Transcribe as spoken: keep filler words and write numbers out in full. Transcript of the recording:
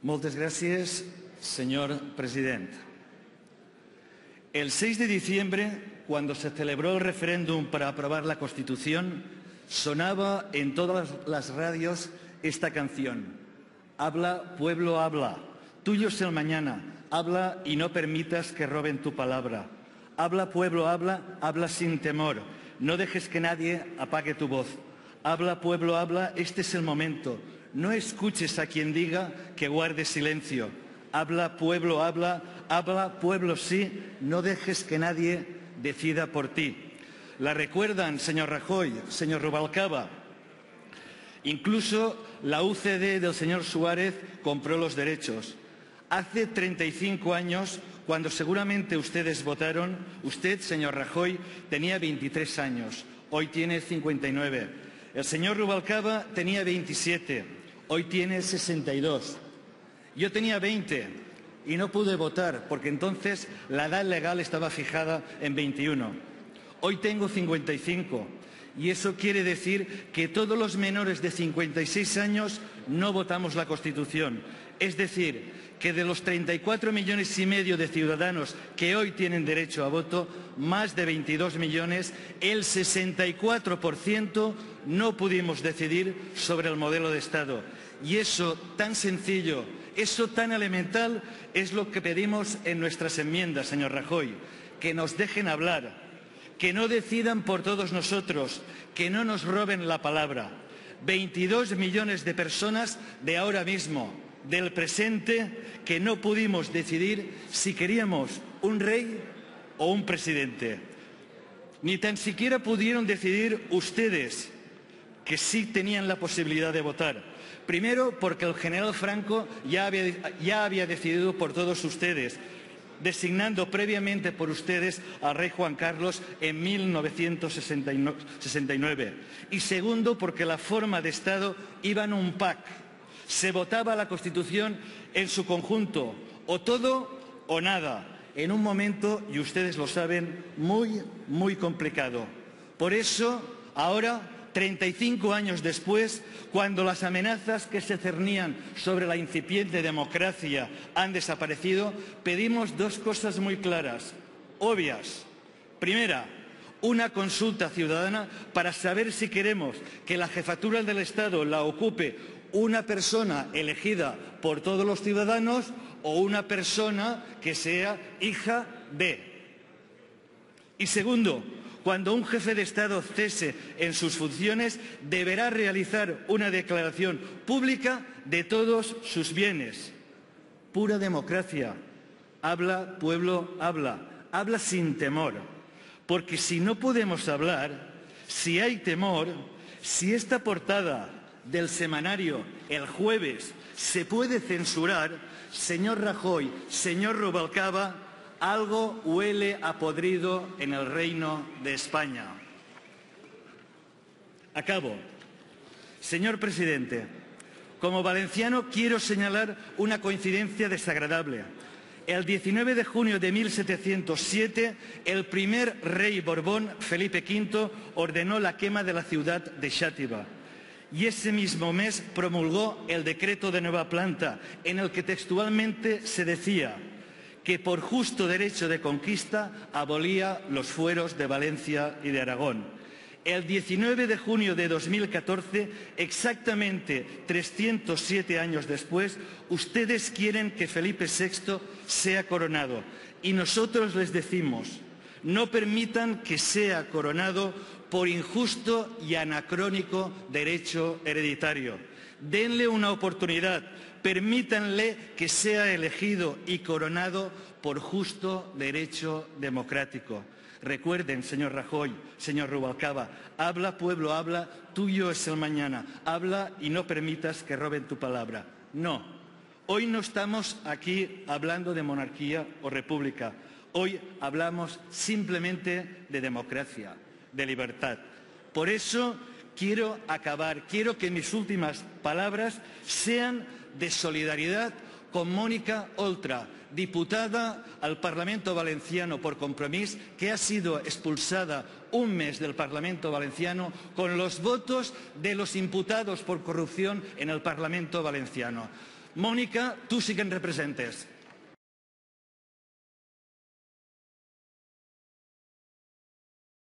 Moltes gràcies, señor presidente. El seis de diciembre, cuando se celebró el referéndum para aprobar la Constitución, sonaba en todas las radios esta canción. Habla, pueblo, habla. Tuyo es el mañana. Habla y no permitas que roben tu palabra. Habla, pueblo, habla. Habla sin temor. No dejes que nadie apague tu voz. Habla, pueblo, habla. Este es el momento. No escuches a quien diga que guarde silencio. Habla, pueblo, habla. Habla, pueblo, sí. No dejes que nadie decida por ti. La recuerdan, señor Rajoy, señor Rubalcaba. Incluso la U C D del señor Suárez compró los derechos. Hace treinta y cinco años, cuando seguramente ustedes votaron, usted, señor Rajoy, tenía veintitrés años. Hoy tiene cincuenta y nueve. El señor Rubalcaba tenía veintisiete. Hoy tiene sesenta y dos. Yo tenía veinte y no pude votar porque entonces la edad legal estaba fijada en veintiuno. Hoy tengo cincuenta y cinco y eso quiere decir que todos los menores de cincuenta y seis años no votamos la Constitución. Es decir, que de los treinta y cuatro millones y medio de ciudadanos que hoy tienen derecho a voto, más de veintidós millones, el sesenta y cuatro por ciento no pudimos decidir sobre el modelo de Estado. Y eso tan sencillo, eso tan elemental, es lo que pedimos en nuestras enmiendas, señor Rajoy. Que nos dejen hablar, que no decidan por todos nosotros, que no nos roben la palabra. veintidós millones de personas de ahora mismo, del presente, que no pudimos decidir si queríamos un rey o un presidente. Ni tan siquiera pudieron decidir ustedes, que sí tenían la posibilidad de votar. Primero, porque el general Franco ya había, ya había decidido por todos ustedes, designando previamente por ustedes al rey Juan Carlos en mil novecientos sesenta y nueve. Y segundo, porque la forma de Estado iba en un pack. Se votaba la Constitución en su conjunto, o todo o nada, en un momento, y ustedes lo saben, muy, muy complicado. Por eso, ahora, treinta y cinco años después, cuando las amenazas que se cernían sobre la incipiente democracia han desaparecido, pedimos dos cosas muy claras, obvias. Primera, una consulta ciudadana para saber si queremos que la jefatura del Estado la ocupe una persona elegida por todos los ciudadanos o una persona que sea hija de. Y segundo, cuando un jefe de Estado cese en sus funciones, deberá realizar una declaración pública de todos sus bienes. Pura democracia. Habla, pueblo, habla. Habla sin temor. Porque si no podemos hablar, si hay temor, si esta portada del semanario el jueves se puede censurar, señor Rajoy, señor Rubalcaba, algo huele a podrido en el Reino de España. Acabo. Señor presidente, como valenciano quiero señalar una coincidencia desagradable. El diecinueve de junio de mil setecientos siete, el primer rey Borbón, Felipe quinto, ordenó la quema de la ciudad de Xàtiva. Y ese mismo mes promulgó el decreto de nueva planta, en el que textualmente se decía que por justo derecho de conquista abolía los fueros de Valencia y de Aragón. El diecinueve de junio de dos mil catorce, exactamente trescientos siete años después, ustedes quieren que Felipe sexto sea coronado. Y nosotros les decimos, no permitan que sea coronado por injusto y anacrónico derecho hereditario. Denle una oportunidad. Permítanle que sea elegido y coronado por justo derecho democrático. Recuerden, señor Rajoy, señor Rubalcaba, habla, pueblo, habla, tuyo es el mañana. Habla y no permitas que roben tu palabra. No, hoy no estamos aquí hablando de monarquía o república. Hoy hablamos simplemente de democracia, de libertad. Por eso quiero acabar, quiero que mis últimas palabras sean de solidaridad con Mónica Oltra, diputada al Parlamento Valenciano por Compromís, que ha sido expulsada un mes del Parlamento Valenciano con los votos de los imputados por corrupción en el Parlamento Valenciano. Mónica, tu sí que en representes.